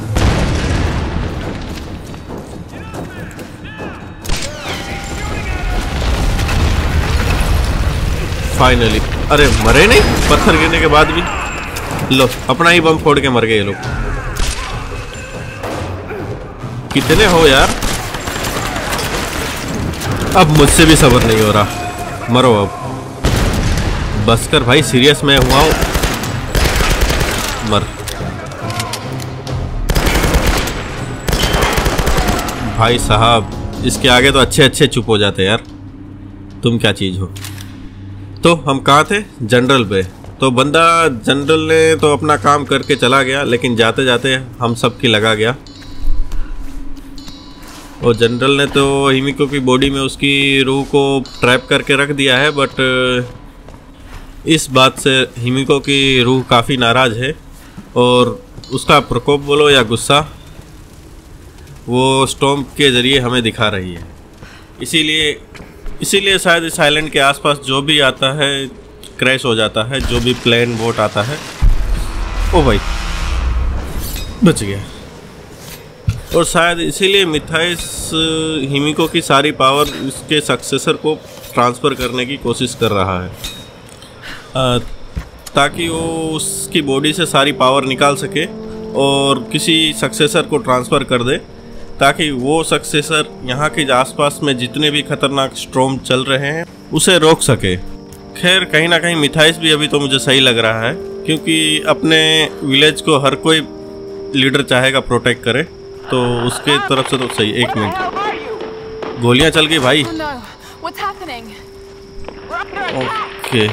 फाइनली। अरे मरे नहीं, पत्थर गिरने के बाद भी। लो अपना ही बम फोड़ के मर गए ये लोग। कितने हो यार? अब मुझसे भी सब्र नहीं हो रहा, मरो अब। बस कर भाई, सीरियस मैं हुआ हूँ। मर भाई साहब, इसके आगे तो अच्छे अच्छे चुप हो जाते यार। तुम क्या चीज़ हो। तो हम कहाँ थे? जनरल पे। तो बंदा जनरल ने तो अपना काम करके चला गया, लेकिन जाते जाते हम सब की लगा गया। और जनरल ने तो हिमिको की बॉडी में उसकी रूह को ट्रैप करके रख दिया है, बट इस बात से हिमिको की रूह काफ़ी नाराज़ है और उसका प्रकोप बोलो या गुस्सा वो स्टॉर्म के ज़रिए हमें दिखा रही है। इसीलिए इसीलिए शायद इस आइलैंड के आसपास जो भी आता है क्रैश हो जाता है, जो भी प्लेन बोट आता है। ओ भाई, बच गया। और शायद इसीलिए मिथाइस हिमिको की सारी पावर इसके सक्सेसर को ट्रांसफ़र करने की कोशिश कर रहा है, आ, ताकि वो उसकी बॉडी से सारी पावर निकाल सके और किसी सक्सेसर को ट्रांसफ़र कर दे, ताकि वो सक्सेसर यहाँ के आसपास में जितने भी खतरनाक स्टॉर्म चल रहे हैं उसे रोक सके। खैर, कहीं ना कहीं मिथाइस भी अभी तो मुझे सही लग रहा है, क्योंकि अपने विलेज को हर कोई लीडर चाहेगा प्रोटेक्ट करे, तो उसके तरफ से तो सही। एक मिनट, गोलियां चल गई भाई। ओके,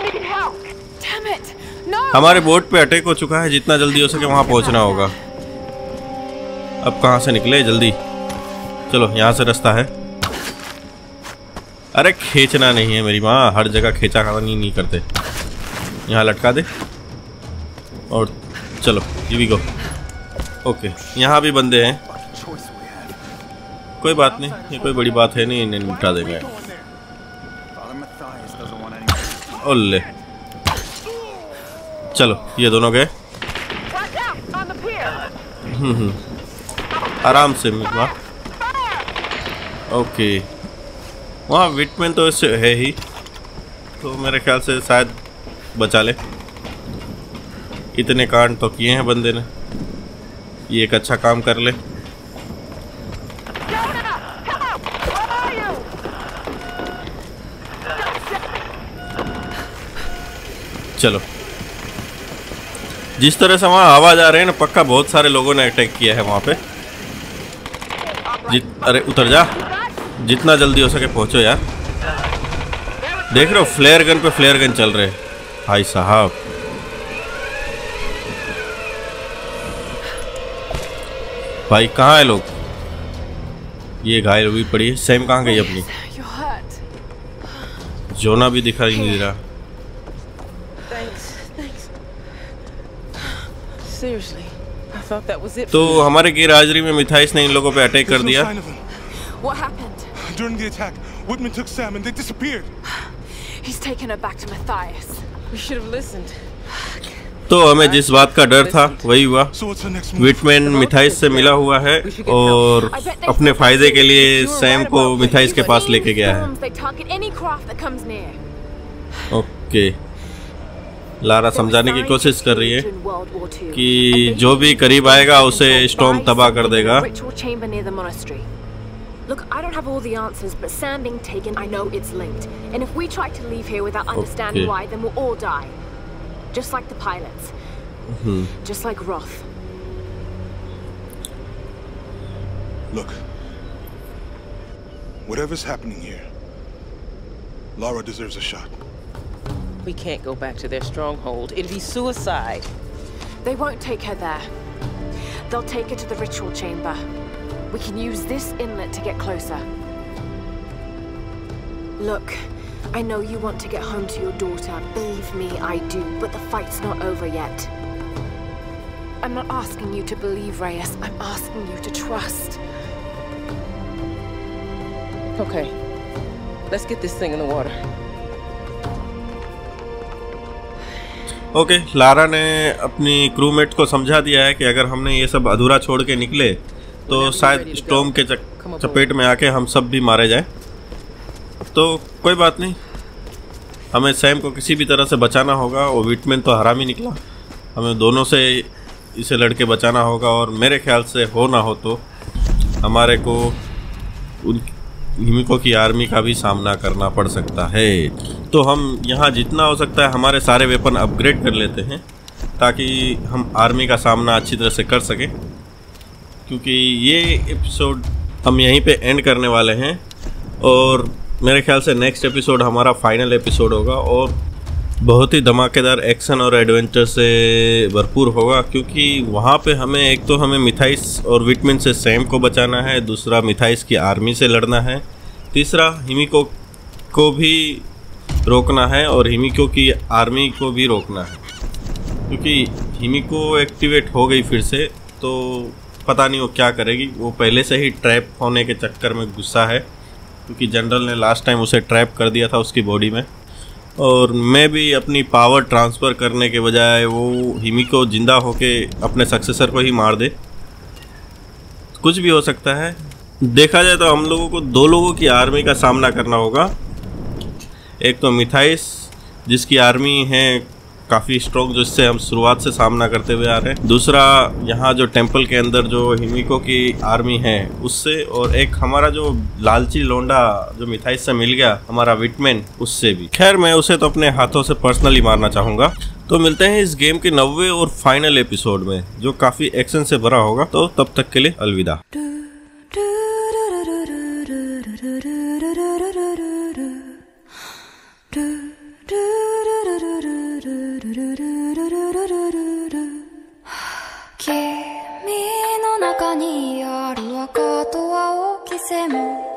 हमारे बोट पे अटैक हो चुका है, जितना जल्दी हो सके वहाँ पहुँचना होगा। अब कहाँ से निकले? जल्दी चलो, यहाँ से रास्ता है। अरे खींचना नहीं है मेरी माँ, हर जगह खींचा खानी नहीं करते। यहाँ लटका दे और चलो, ये गो। ओके, यहाँ भी बंदे हैं, कोई बात नहीं, ये कोई बड़ी बात है नहीं, इन्हें निपटा देंगे। ओले, चलो ये दोनों गए। हम्म हम्म आराम से मिला। ओके, वहाँ विटमैन तो इससे है ही, तो मेरे ख्याल से शायद बचा ले। इतने कांड तो किए हैं बंदे ने, ये एक अच्छा काम कर ले। चलो, जिस तरह से वहाँ आवाज आ रही है ना, पक्का बहुत सारे लोगों ने अटैक किया है वहाँ पे। जित अरे उतर जा, जितना जल्दी हो सके पहुँचो यार। देख रहे हो, फ्लेयर गन पे फ्लेयर गन चल रहे भाई साहब। भाई कहाँ है लोग? ये घायल हुई पड़ी है। सैम कहाँ गई अपनी? जोना भी दिखाई नहीं दे रहा। तो हमारे गैरहाजिरी में मिथाइस ने इन लोगों पे अटैक कर दिया। What happened? During the attack, Whitman took Sam and they disappeared. He's taken her back to Matthias. We should have listened. तो हमें जिस बात का डर था वही हुआ। विटमैन मिथाइस से मिला हुआ है और अपने फायदे के लिए सैम को मिथाइस के पास लेके गया है। ओके, लारा समझाने की कोशिश कर रही है कि जो भी करीब आएगा उसे स्टॉर्म तबाह कर देगा। Look, I don't have all the answers, but Sam being taken, I know it's linked. And if we try to leave here without understanding okay. why, then we'll all die. Just like the pilots. Mm-hmm. Just like Roth. Look. Whatever's happening here, Lara deserves a shot. We can't go back to their stronghold. It'd be suicide. They won't take her there. They'll take her to the ritual chamber. We can use this inlet to get closer. Look, I know you want to get home to your daughter. Believe me, I do. But the fight's not over yet. I'm not asking you to believe, Reyes. I'm asking you to trust. Okay. Let's get this thing in the water. Okay okay, Lara ने अपनी crewmate को समझा दिया है कि अगर हमने ये सब अधूरा छोड़ के निकले तो शायद स्टॉर्म के चपेट में आके हम सब भी मारे जाएं। तो कोई बात नहीं, हमें सैम को किसी भी तरह से बचाना होगा। वो विटमैन तो हरामी निकला, हमें दोनों से इसे लड़के बचाना होगा। और मेरे ख्याल से हो ना हो तो हमारे को उन हिमिको की आर्मी का भी सामना करना पड़ सकता है। तो हम यहाँ जितना हो सकता है हमारे सारे वेपन अपग्रेड कर लेते हैं ताकि हम आर्मी का सामना अच्छी तरह से कर सकें, क्योंकि ये एपिसोड हम यहीं पे एंड करने वाले हैं और मेरे ख्याल से नेक्स्ट एपिसोड हमारा फाइनल एपिसोड होगा और बहुत ही धमाकेदार एक्शन और एडवेंचर से भरपूर होगा, क्योंकि वहाँ पे हमें एक तो हमें मिथाइस और विटमिन से सैम को बचाना है, दूसरा मिथाइस की आर्मी से लड़ना है, तीसरा हिमिको को भी रोकना है और हिमिको की आर्मी को भी रोकना है, क्योंकि हिमिको एक्टिवेट हो गई फिर से तो पता नहीं वो क्या करेगी। वो पहले से ही ट्रैप होने के चक्कर में गुस्सा है, क्योंकि जनरल ने लास्ट टाइम उसे ट्रैप कर दिया था उसकी बॉडी में, और मैं भी अपनी पावर ट्रांसफ़र करने के बजाय वो हिमिको जिंदा होके अपने सक्सेसर को ही मार दे। कुछ भी हो सकता है। देखा जाए तो हम लोगों को दो लोगों की आर्मी का सामना करना होगा। एक तो मिथाइस जिसकी आर्मी है काफ़ी स्ट्रॉन्ग, जिससे हम शुरुआत से सामना करते हुए आ रहे हैं, दूसरा यहाँ जो टेंपल के अंदर जो हिमिको की आर्मी है उससे, और एक हमारा जो लालची लोंडा जो मिथाइस से मिल गया हमारा विटमैन, उससे भी। खैर मैं उसे तो अपने हाथों से पर्सनली मारना चाहूँगा। तो मिलते हैं इस गेम के नब्बे और फाइनल एपिसोड में जो काफ़ी एक्शन से भरा होगा। तो तब तक के लिए अलविदा। 君の中にある赤と青き線